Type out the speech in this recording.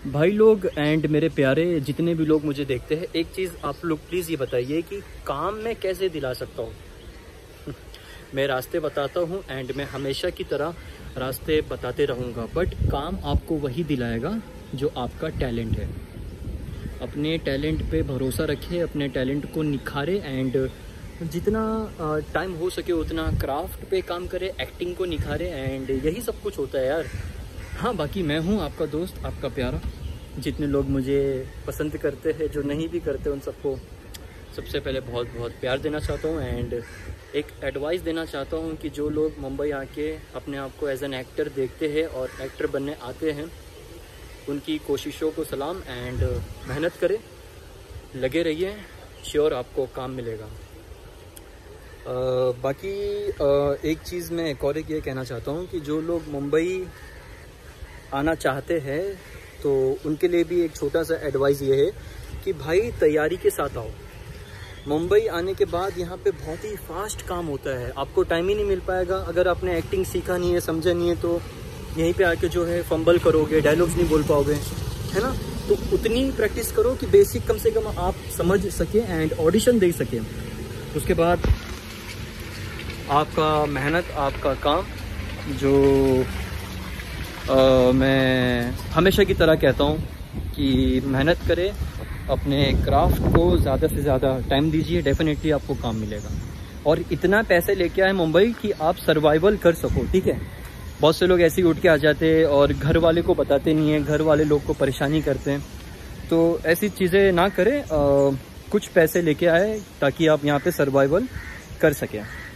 भाई लोग एंड मेरे प्यारे जितने भी लोग मुझे देखते हैं, एक चीज़ आप लोग प्लीज़ ये बताइए कि काम मैं कैसे दिला सकता हूँ। मैं रास्ते बताता हूँ एंड मैं हमेशा की तरह रास्ते बताते रहूँगा, बट काम आपको वही दिलाएगा जो आपका टैलेंट है। अपने टैलेंट पे भरोसा रखें, अपने टैलेंट को निखारे एंड जितना टाइम हो सके उतना क्राफ्ट पे काम करें, एक्टिंग को निखारे एंड यही सब कुछ होता है यार। हाँ, बाकी मैं हूँ आपका दोस्त, आपका प्यारा। जितने लोग मुझे पसंद करते हैं, जो नहीं भी करते, उन सबको सबसे पहले बहुत बहुत प्यार देना चाहता हूँ एंड एक एडवाइस देना चाहता हूँ कि जो लोग मुंबई आके अपने आप को एज एन एक्टर देखते हैं और एक्टर बनने आते हैं, उनकी कोशिशों को सलाम एंड मेहनत करें, लगे रहिए, श्योर आपको काम मिलेगा। बाकी एक चीज़ मैं एक और ये कहना चाहता हूँ कि जो लोग मुंबई आना चाहते हैं तो उनके लिए भी एक छोटा सा एडवाइस ये है कि भाई तैयारी के साथ आओ। मुंबई आने के बाद यहाँ पे बहुत ही फास्ट काम होता है, आपको टाइम ही नहीं मिल पाएगा। अगर आपने एक्टिंग सीखा नहीं है, समझा नहीं है, तो यहीं पे आके जो है फंबल करोगे, डायलॉग्स नहीं बोल पाओगे, है ना। तो उतनी प्रैक्टिस करो कि बेसिक कम से कम आप समझ सकें एंड ऑडिशन दे सकें। उसके बाद आपका मेहनत, आपका काम, जो मैं हमेशा की तरह कहता हूँ कि मेहनत करें, अपने क्राफ्ट को ज़्यादा से ज़्यादा टाइम दीजिए, डेफिनेटली आपको काम मिलेगा। और इतना पैसे लेके आए मुंबई कि आप सर्वाइवल कर सको, ठीक है। बहुत से लोग ऐसे ही उठ के आ जाते हैं और घर वाले को बताते नहीं हैं, घर वाले लोग को परेशानी करते हैं। तो ऐसी चीज़ें ना करें, कुछ पैसे लेके आए ताकि आप यहाँ पे सर्वाइवल कर सकें।